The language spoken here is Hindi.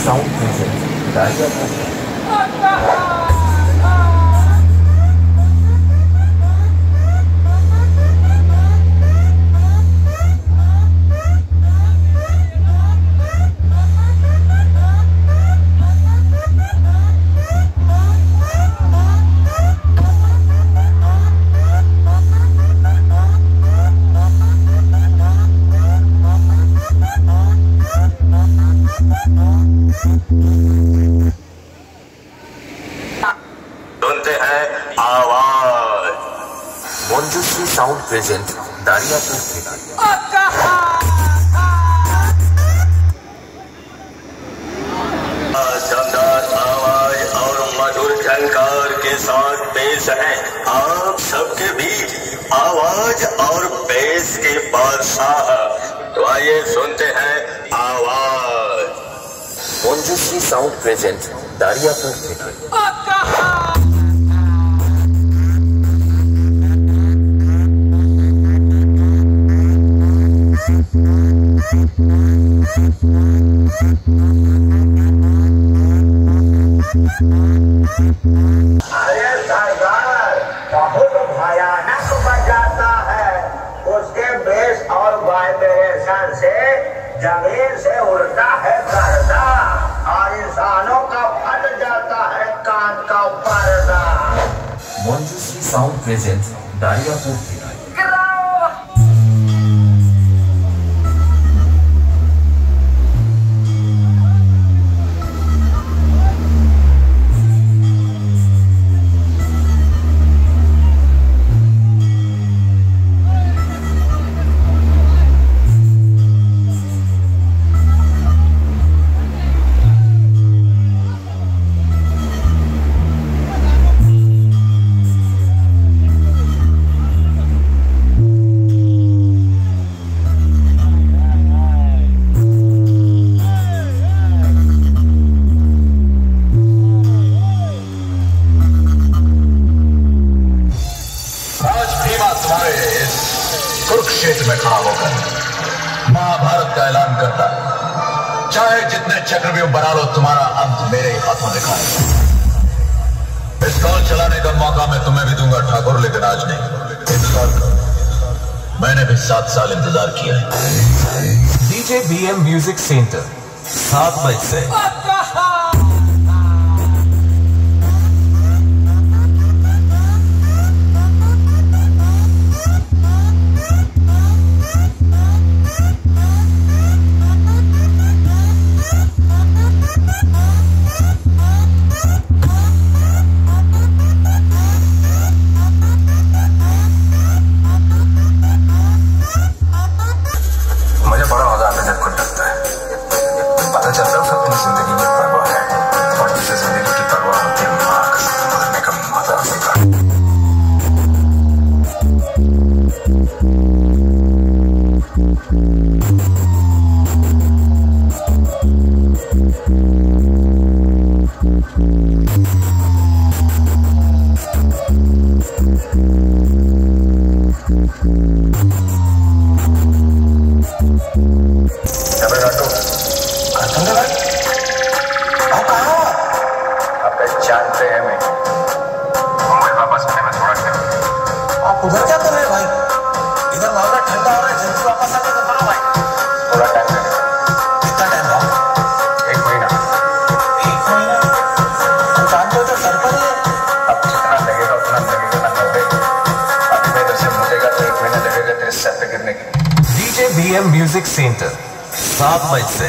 Sound presents Daria. सुनते हैं आवाज। Monjushree Sound present Dariapur থেকে शानदार आवाज और मधुर झनकार के साथ पेश है आप सबके बीच आवाज और बेस के बादशाह। तो आइए सुनते हैं आवाज। Monjushree Sound present Dariapur থেকে अरे सरदार बहुत भयानक बजाता है। उसके बेस और वाइब्रेशन से जमीन से उड़ता है गर्दा और इंसानों का फट जाता है कान का पर्दा। Monjushree Sound present Dariapur থেকে कुरुक्षेत्र में खड़ा होकर महाभारत का ऐलान करता है, चाहे जितने चक्रव्यूह बना लो, तुम्हारा अंत मेरे ही हाथों लिखा है। इस कॉल चलाने का मौका मैं तुम्हें भी दूंगा ठाकुर, लेकिन आज नहीं। इंतजार करो, मैंने भी 7 साल इंतजार किया है। DJ BM Music Center 7 बजे से मुझे बड़ा मजा आता है जब खुद डरता है। पता चलता है सबकी जिंदगी में परवाह है और जिसे जिंदगी की परवाह होती है वहां करने का मजा आएगा। जानते हैं मैं मुंबई वापस आने में थोड़ा टाइम। आप उधर क्या कर रहे हैं भाई? इधर मामला ठंडा हो रहा है, जल्दी वापस आने का करो भाई। थोड़ा टाइम लगेगा। कितना टाइम भाई? 1 महीना। 1 महीना? हम जानते हो तो सर पर ही है। अब जितना लगेगा उतना लगेगा ना नब्बे। अभी मैं इधर से मुड़ेगा तो 1 महीना लगेगा तेरे सर पे गिरने के। DJ BM Music Center 7 बजे से